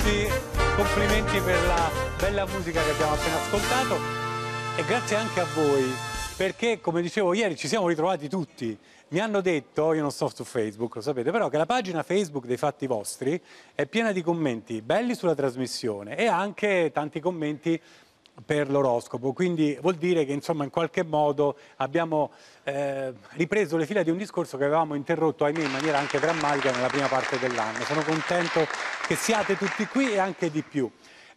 tutti, complimenti per la bella musica che abbiamo appena ascoltato e grazie anche a voi, perché come dicevo ieri ci siamo ritrovati tutti. Mi hanno detto, io non sto su Facebook, lo sapete, però che la pagina Facebook dei Fatti Vostri è piena di commenti belli sulla trasmissione e anche tanti commenti per l'oroscopo, quindi vuol dire che insomma in qualche modo abbiamo ripreso le fila di un discorso che avevamo interrotto, ahimè, in maniera anche drammatica nella prima parte dell'anno. Sono contento che siate tutti qui e anche di più.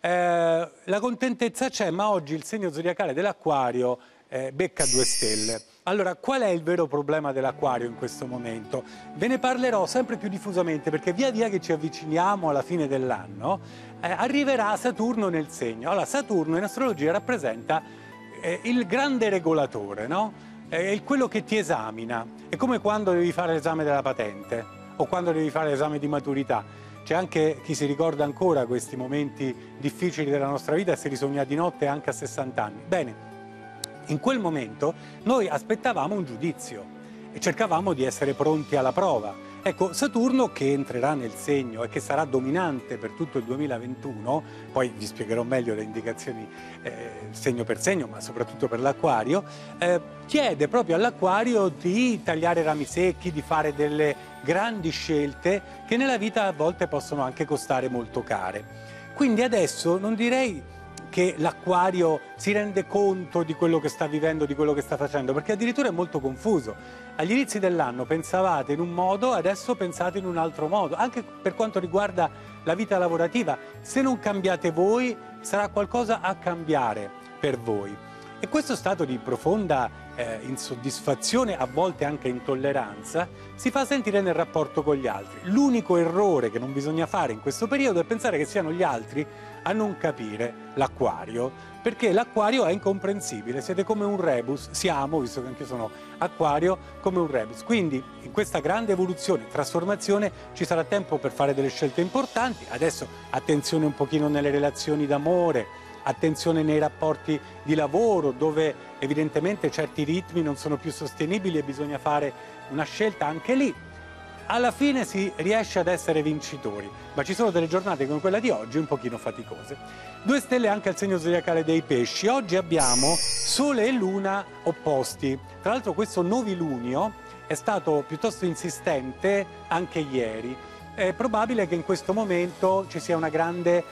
La contentezza c'è, ma oggi il segno zodiacale dell'Acquario becca 2 stelle. Allora, qual è il vero problema dell'Acquario in questo momento? Ve ne parlerò sempre più diffusamente perché via via che ci avviciniamo alla fine dell'anno arriverà Saturno nel segno. Allora, Saturno in astrologia rappresenta il grande regolatore, no? È quello che ti esamina. È come quando devi fare l'esame della patente o quando devi fare l'esame di maturità. C'è anche chi si ricorda ancora questi momenti difficili della nostra vita e si risogna di notte anche a 60 anni. Bene, in quel momento noi aspettavamo un giudizio e cercavamo di essere pronti alla prova. Ecco, Saturno che entrerà nel segno e che sarà dominante per tutto il 2021, poi vi spiegherò meglio le indicazioni segno per segno, ma soprattutto per l'Acquario, chiede proprio all'Acquario di tagliare rami secchi, di fare delle grandi scelte che nella vita a volte possono anche costare molto care. Quindi adesso non direi che l'Acquario si rende conto di quello che sta vivendo, di quello che sta facendo, perché addirittura è molto confuso. Agli inizi dell'anno pensavate in un modo, adesso pensate in un altro modo, anche per quanto riguarda la vita lavorativa. Se non cambiate voi, sarà qualcosa a cambiare per voi. E questo stato di profonda insoddisfazione, a volte anche intolleranza, si fa sentire nel rapporto con gli altri. L'unico errore che non bisogna fare in questo periodo è pensare che siano gli altri a non capire l'Acquario, perché l'Acquario è incomprensibile, siete come un rebus, siamo, visto che anche io sono Acquario, come un rebus. Quindi in questa grande evoluzione, trasformazione, ci sarà tempo per fare delle scelte importanti. Adesso attenzione un pochino nelle relazioni d'amore, attenzione nei rapporti di lavoro, dove evidentemente certi ritmi non sono più sostenibili e bisogna fare una scelta anche lì. Alla fine si riesce ad essere vincitori, ma ci sono delle giornate come quella di oggi un pochino faticose. 2 stelle anche al segno zodiacale dei Pesci. Oggi abbiamo Sole e Luna opposti. Tra l'altro questo novilunio è stato piuttosto insistente anche ieri. È probabile che in questo momento ci sia una grande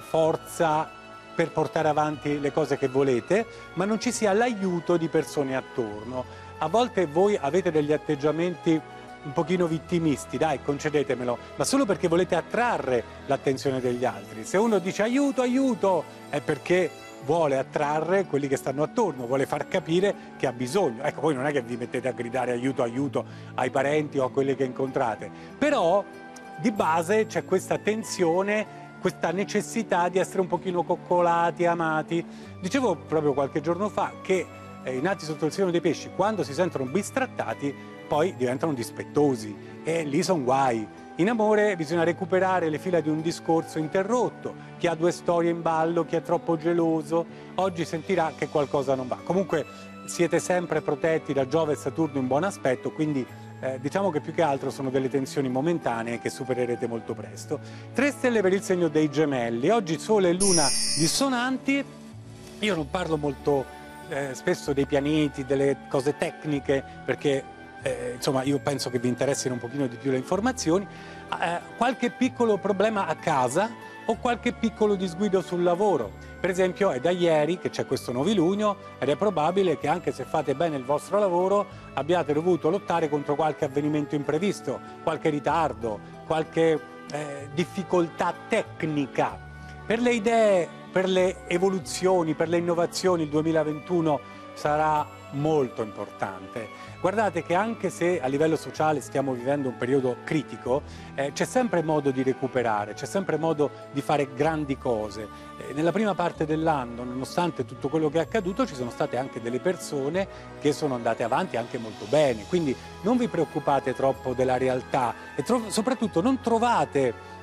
forza per portare avanti le cose che volete, ma non ci sia l'aiuto di persone attorno. A volte voi avete degli atteggiamenti un pochino vittimisti, dai, concedetemelo, ma solo perché volete attrarre l'attenzione degli altri. Se uno dice aiuto, aiuto, è perché vuole attrarre quelli che stanno attorno, vuole far capire che ha bisogno. Ecco, poi non è che vi mettete a gridare aiuto, aiuto ai parenti o a quelli che incontrate, però di base c'è questa tensione, questa necessità di essere un pochino coccolati, amati. Dicevo proprio qualche giorno fa che i nati sotto il segno dei Pesci, quando si sentono bistrattati, poi diventano dispettosi e lì sono guai. In amore bisogna recuperare le fila di un discorso interrotto. Chi ha 2 storie in ballo, chi è troppo geloso, oggi sentirà che qualcosa non va. Comunque siete sempre protetti da Giove e Saturno in buon aspetto, quindi diciamo che più che altro sono delle tensioni momentanee che supererete molto presto. 3 stelle per il segno dei Gemelli. Oggi Sole e Luna dissonanti. Io non parlo molto spesso dei pianeti, delle cose tecniche, perché insomma io penso che vi interessino un pochino di più le informazioni. Qualche piccolo problema a casa o qualche piccolo disguido sul lavoro. Per esempio è da ieri che c'è questo novilunio ed è probabile che anche se fate bene il vostro lavoro abbiate dovuto lottare contro qualche avvenimento imprevisto, qualche ritardo, qualche difficoltà tecnica. Per le idee, per le evoluzioni, per le innovazioni il 2021 sarà molto importante. Guardate che anche se a livello sociale stiamo vivendo un periodo critico, c'è sempre modo di recuperare, c'è sempre modo di fare grandi cose. Nella prima parte dell'anno, nonostante tutto quello che è accaduto, ci sono state anche delle persone che sono andate avanti anche molto bene, quindi non vi preoccupate troppo della realtà e soprattutto non trovate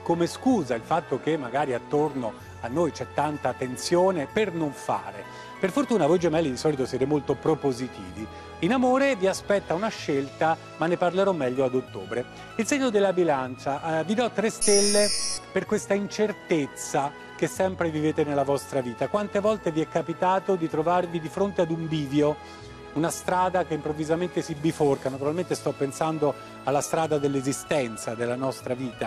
come scusa il fatto che magari attorno a noi c'è tanta tensione per non fare. Per fortuna voi gemelli di solito siete molto propositivi. In amore vi aspetta una scelta, ma ne parlerò meglio ad ottobre. Il segno della bilancia, vi do 3 stelle per questa incertezza che sempre vivete nella vostra vita. Quante volte vi è capitato di trovarvi di fronte ad un bivio, una strada che improvvisamente si biforca? Naturalmente sto pensando alla strada dell'esistenza, della nostra vita.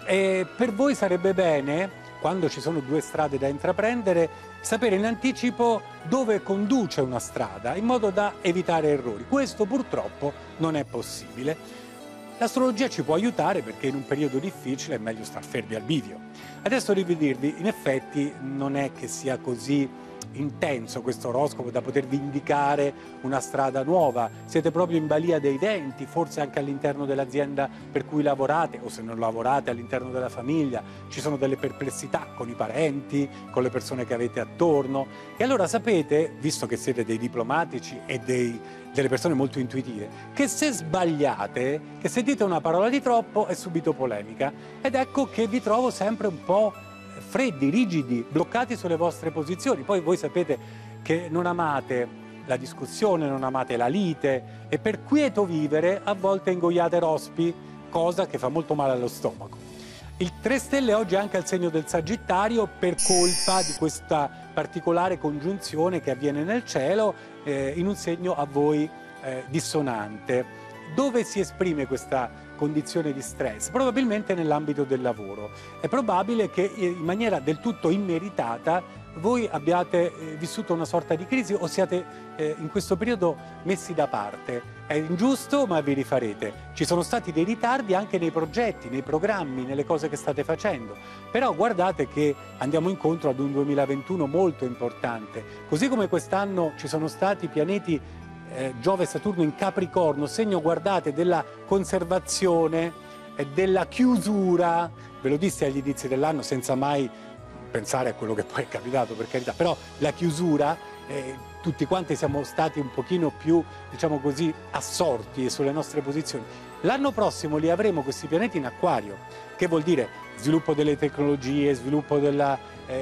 E per voi sarebbe bene, quando ci sono 2 strade da intraprendere, sapere in anticipo dove conduce una strada, in modo da evitare errori. Questo purtroppo non è possibile. L'astrologia ci può aiutare perché in un periodo difficile è meglio star fermi al bivio. Adesso devo dirvi, in effetti non è che sia così intenso questo oroscopo da potervi indicare una strada nuova. Siete proprio in balia dei venti, forse anche all'interno dell'azienda per cui lavorate, o se non lavorate all'interno della famiglia ci sono delle perplessità con i parenti, con le persone che avete attorno. E allora sapete, visto che siete dei diplomatici e delle persone molto intuitive, che se sbagliate, che se dite una parola di troppo è subito polemica. Ed ecco che vi trovo sempre un po' freddi, rigidi, bloccati sulle vostre posizioni. Poi voi sapete che non amate la discussione, non amate la lite e per quieto vivere a volte ingoiate rospi, cosa che fa molto male allo stomaco. Il 3 stelle oggi è anche al segno del Sagittario per colpa di questa particolare congiunzione che avviene nel cielo in un segno a voi dissonante. Dove si esprime questa condizione di stress? Probabilmente nell'ambito del lavoro. È probabile che in maniera del tutto immeritata voi abbiate vissuto una sorta di crisi o siate in questo periodo messi da parte. È ingiusto, ma vi rifarete. Ci sono stati dei ritardi anche nei progetti, nei programmi, nelle cose che state facendo. Però guardate che andiamo incontro ad un 2021 molto importante. Così come quest'anno ci sono stati pianeti Giove e Saturno in Capricorno, segno, guardate, della conservazione e della chiusura. Ve lo dissi agli inizi dell'anno senza mai pensare a quello che poi è capitato, per carità, però la chiusura, tutti quanti siamo stati un pochino più, diciamo così, assorti sulle nostre posizioni. L'anno prossimo li avremo questi pianeti in Acquario, che vuol dire sviluppo delle tecnologie, sviluppo delle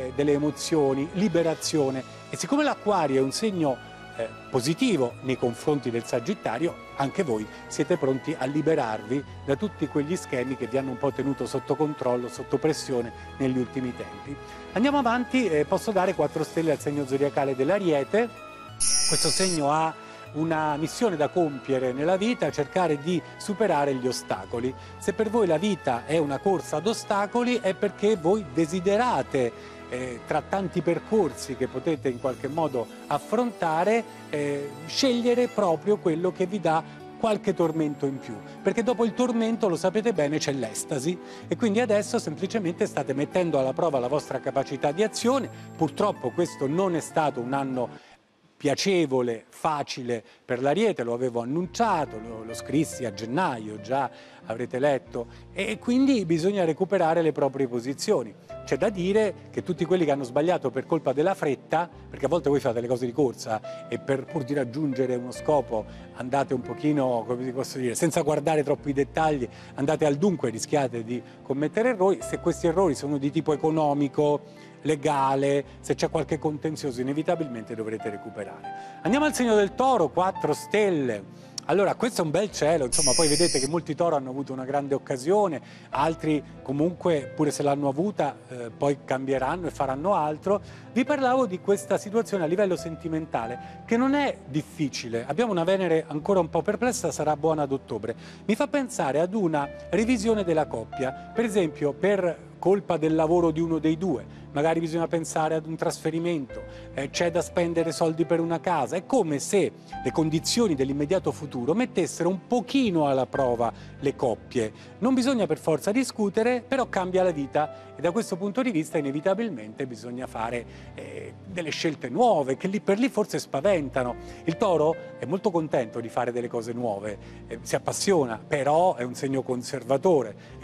emozioni, liberazione. E siccome l'Acquario è un segno positivo nei confronti del Sagittario, anche voi siete pronti a liberarvi da tutti quegli schemi che vi hanno un po' tenuto sotto controllo, sotto pressione negli ultimi tempi. Andiamo avanti, posso dare 4 stelle al segno zodiacale dell'Ariete. Questo segno ha una missione da compiere nella vita, cercare di superare gli ostacoli. Se per voi la vita è una corsa ad ostacoli è perché voi desiderate tra tanti percorsi che potete in qualche modo affrontare, scegliere proprio quello che vi dà qualche tormento in più, perché dopo il tormento, lo sapete bene, c'è l'estasi e quindi adesso semplicemente state mettendo alla prova la vostra capacità di azione. Purtroppo questo non è stato un anno piacevole, facile per l'Ariete, lo avevo annunciato, lo scrissi a gennaio, già avrete letto, e quindi bisogna recuperare le proprie posizioni. C'è da dire che tutti quelli che hanno sbagliato per colpa della fretta, perché a volte voi fate le cose di corsa e pur di raggiungere uno scopo andate un pochino, come vi posso dire, senza guardare troppi dettagli, andate al dunque e rischiate di commettere errori. Se questi errori sono di tipo economico, legale, se c'è qualche contenzioso, inevitabilmente dovrete recuperare. Andiamo al segno del Toro, 4 stelle. Allora, questo è un bel cielo, insomma, poi vedete che molti Toro hanno avuto una grande occasione, altri comunque, pure se l'hanno avuta, poi cambieranno e faranno altro. Vi parlavo di questa situazione a livello sentimentale, che non è difficile. Abbiamo una Venere ancora un po' perplessa, sarà buona ad ottobre. Mi fa pensare ad una revisione della coppia, per esempio per colpa del lavoro di uno dei due, magari bisogna pensare ad un trasferimento, c'è da spendere soldi per una casa. È come se le condizioni dell'immediato futuro mettessero un pochino alla prova le coppie. Non bisogna per forza discutere, però cambia la vita e da questo punto di vista inevitabilmente bisogna fare delle scelte nuove che lì per lì forse spaventano. Il Toro è molto contento di fare delle cose nuove, si appassiona, però è un segno conservatore e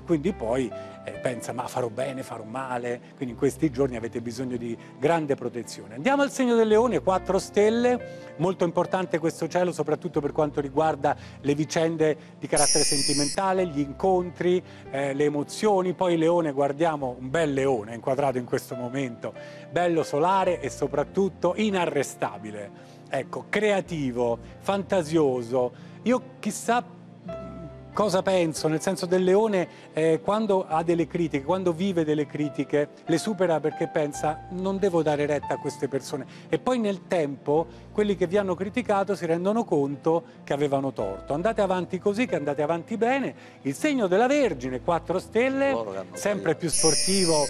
quindi poi pensa ma farò bene, farò male, quindi in questi giorni avete bisogno di grande protezione. Andiamo al segno del Leone, 4 stelle, molto importante questo cielo soprattutto per quanto riguarda le vicende di carattere sentimentale, gli incontri, le emozioni. Poi Leone, guardiamo un bel leone inquadrato in questo momento, bello solare e soprattutto inarrestabile, ecco, creativo, fantasioso. Io chissà cosa penso, nel senso del Leone, quando ha delle critiche, quando vive delle critiche, le supera perché pensa non devo dare retta a queste persone, e poi nel tempo quelli che vi hanno criticato si rendono conto che avevano torto. Andate avanti così, che andate avanti bene. Il segno della Vergine, 4 stelle, sempre più sportivo.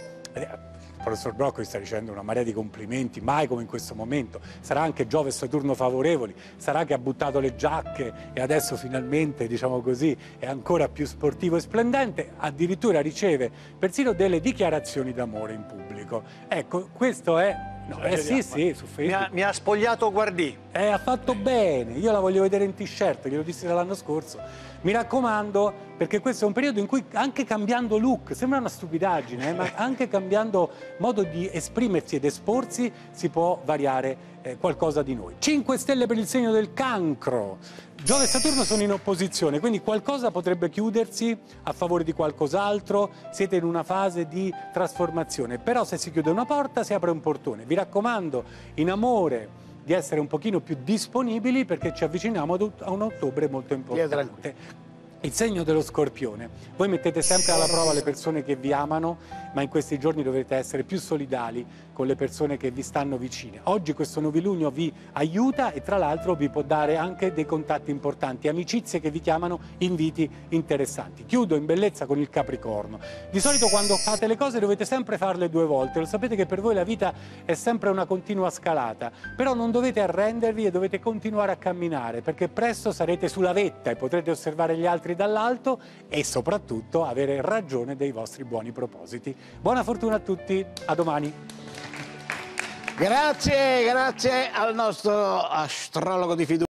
Il professor Broccoli sta dicendo una marea di complimenti, mai come in questo momento. Sarà anche Giove e Saturno favorevoli, sarà che ha buttato le giacche e adesso finalmente, diciamo così, è ancora più sportivo e splendente, addirittura riceve persino delle dichiarazioni d'amore in pubblico. Ecco, questo è... No, sì, su Facebook. Mi ha spogliato Guardì. Ha fatto bene, io la voglio vedere in t-shirt, glielo dissi dall'anno scorso. Mi raccomando, perché questo è un periodo in cui anche cambiando look, sembra una stupidaggine, ma anche cambiando modo di esprimersi ed esporsi si può variare qualcosa di noi. 5 stelle per il segno del Cancro. Giove e Saturno sono in opposizione, quindi qualcosa potrebbe chiudersi a favore di qualcos'altro, siete in una fase di trasformazione, però se si chiude una porta si apre un portone. Vi raccomando, in amore, di essere un pochino più disponibili perché ci avviciniamo a un ottobre molto importante. Il segno dello Scorpione. Voi mettete sempre alla prova le persone che vi amano, ma in questi giorni dovrete essere più solidali con le persone che vi stanno vicine. Oggi questo novilunio vi aiuta e tra l'altro vi può dare anche dei contatti importanti, amicizie che vi chiamano inviti interessanti. Chiudo in bellezza con il Capricorno. Di solito quando fate le cose dovete sempre farle 2 volte, lo sapete che per voi la vita è sempre una continua scalata, però non dovete arrendervi e dovete continuare a camminare perché presto sarete sulla vetta e potrete osservare gli altri dall'alto e soprattutto avere ragione dei vostri buoni propositi. Buona fortuna a tutti, a domani. Grazie al nostro astrologo di fiducia.